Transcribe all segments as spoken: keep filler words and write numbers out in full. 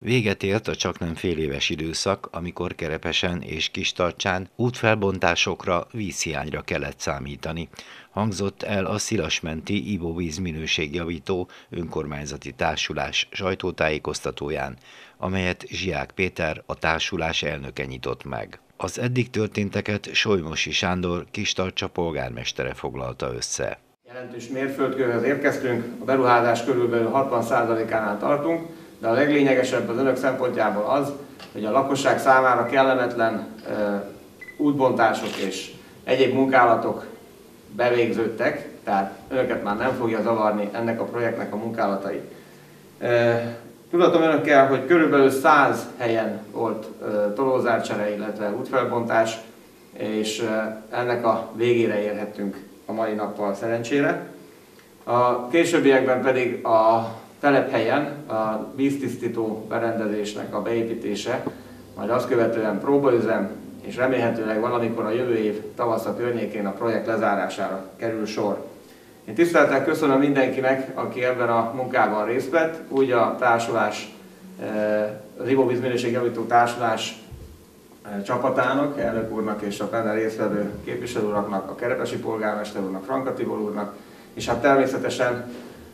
Véget ért a csaknem féléves időszak, amikor Kerepesen és Kistarcsán útfelbontásokra, vízhiányra kellett számítani. Hangzott el a Szilasmenti ivóvíz minőségjavító önkormányzati társulás sajtótájékoztatóján, amelyet Zsiák Péter, a társulás elnöke nyitott meg. Az eddig történteket Solymosi Sándor, Kistarcsa polgármestere foglalta össze. Jelentős mérföldkőhöz érkeztünk, a beruházás körülbelül hatvan százalékánál tartunk, de a leglényegesebb az önök szempontjából az, hogy a lakosság számára kellemetlen e, útbontások és egyéb munkálatok bevégződtek, tehát önöket már nem fogja zavarni ennek a projektnek a munkálatai. E, tudatom önökkel, hogy körülbelül száz helyen volt e, tolózárcsere, illetve útfelbontás, és e, ennek a végére érhettünk a mai nappal szerencsére. A későbbiekben pedig a telephelyen a víztisztító berendezésnek a beépítése, majd azt követően próbaüzem, és remélhetőleg valamikor a jövő év tavasza környékén a projekt lezárására kerül sor. Én tisztelettel köszönöm mindenkinek, aki ebben a munkában részt vett, úgy a társulás, az ivóvíz minőségjavító társulás csapatának, elnök úrnak és a benne résztvevő képviselő uraknak, a kerepesi polgármester úrnak, Franka Tibor úrnak, és hát természetesen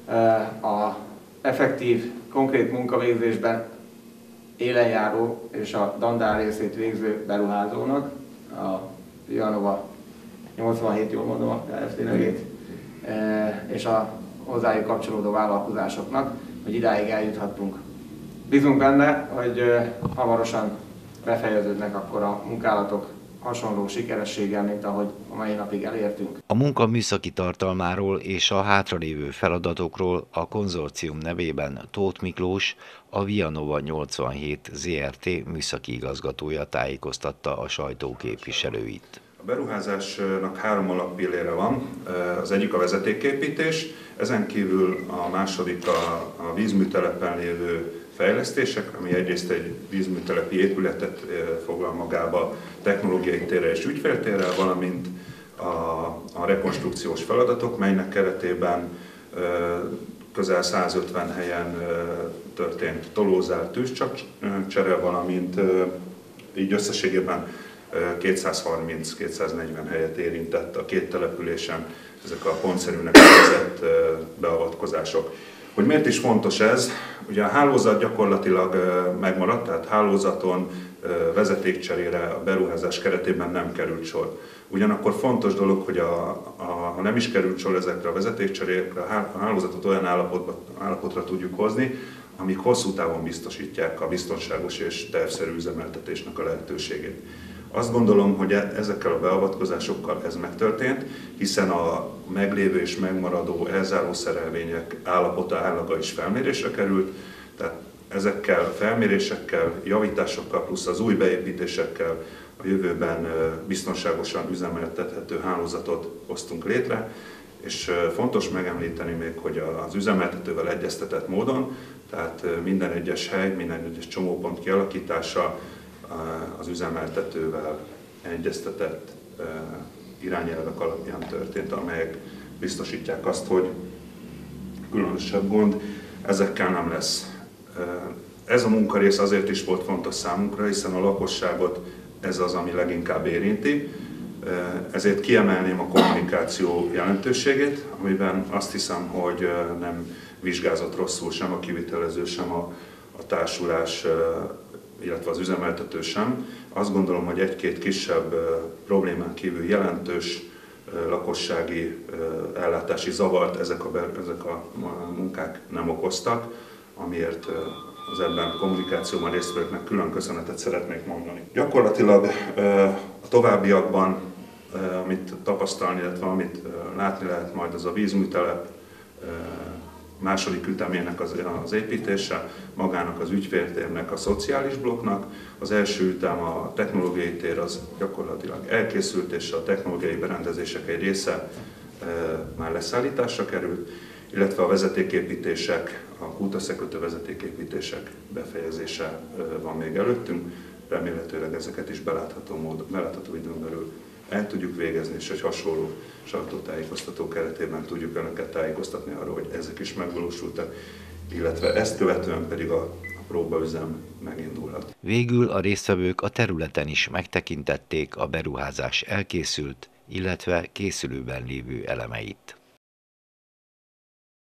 a effektív, konkrét munkavégzésben élenjáró és a dandár részét végző beruházónak, a Vianova nyolcvanhét, jól mondom a Kft. Nevét, és a hozzájuk kapcsolódó vállalkozásoknak, hogy idáig eljuthattunk. Bízunk benne, hogy hamarosan befejeződnek akkor a munkálatok hasonló sikerességgel, mint ahogy a mai napig elértünk. A munka műszaki tartalmáról és a hátralévő feladatokról a konzorcium nevében Tóth Miklós, a Vianova nyolcvanhét Zrt. Műszaki igazgatója tájékoztatta a sajtó képviselőit. A beruházásnak három alappillére van, az egyik a vezetéképítés, ezen kívül a második a, a vízműtelepen lévő fejlesztések, ami egyrészt egy vízműtelepi épületet foglal magába technológiai térrel és ügyféltérrel, valamint a, a rekonstrukciós feladatok, melynek keretében közel százötven helyen történt tolózár tűzcsere, valamint így összességében kétszázharminc-kétszáznegyven helyet érintett a két településen ezek a pontszerűnek nevezett beavatkozások. Hogy miért is fontos ez? Ugye a hálózat gyakorlatilag megmaradt, tehát hálózaton vezetékcserére a beruházás keretében nem került sor. Ugyanakkor fontos dolog, hogy a, a, ha nem is került sor ezekre a vezetékcserékre, a hálózatot olyan állapotba, állapotra tudjuk hozni, amik hosszú távon biztosítják a biztonságos és tervszerű üzemeltetésnek a lehetőségét. Azt gondolom, hogy ezekkel a beavatkozásokkal ez megtörtént, hiszen a meglévő és megmaradó elzáró szerelvények állapota, állaga is felmérésre került, tehát ezekkel a felmérésekkel, javításokkal plusz az új beépítésekkel a jövőben biztonságosan üzemeltethető hálózatot hoztunk létre, és fontos megemlíteni még, hogy az üzemeltetővel egyeztetett módon, tehát minden egyes hely, minden egyes csomópont kialakítása az üzemeltetővel egyeztetett irányelvek alapján történt, amelyek biztosítják azt, hogy különösebb gond ezekkel nem lesz. Ez a munkarész azért is volt fontos számunkra, hiszen a lakosságot ez az, ami leginkább érinti. Ezért kiemelném a kommunikáció jelentőségét, amiben azt hiszem, hogy nem vizsgázott rosszul sem a kivitelező, sem a, a társulás, illetve az üzemeltető sem. Azt gondolom, hogy egy-két kisebb problémán kívül jelentős lakossági ellátási zavart ezek a, ezek a munkák nem okoztak, amiért az ebben kommunikációban résztvevőknek külön köszönetet szeretnék mondani. Gyakorlatilag a továbbiakban, amit tapasztalni, illetve amit látni lehet majd, az a vízműtelep második ütemének az, az építése, magának az ügyféltérnek, a szociális blokknak. Az első ütem, a technológiai tér, az gyakorlatilag elkészült, és a technológiai berendezések egy része e, már leszállításra került, illetve a vezetéképítések, a kútaszekötő vezetéképítések befejezése e, van még előttünk. Remélhetőleg ezeket is belátható, módon, belátható időn belül el tudjuk végezni, és egy hasonló sajtótájékoztató keretében tudjuk önöket tájékoztatni arról, hogy ezek is megvalósultak, illetve ezt követően pedig a próbaüzem megindulhat. Végül a résztvevők a területen is megtekintették a beruházás elkészült, illetve készülőben lévő elemeit.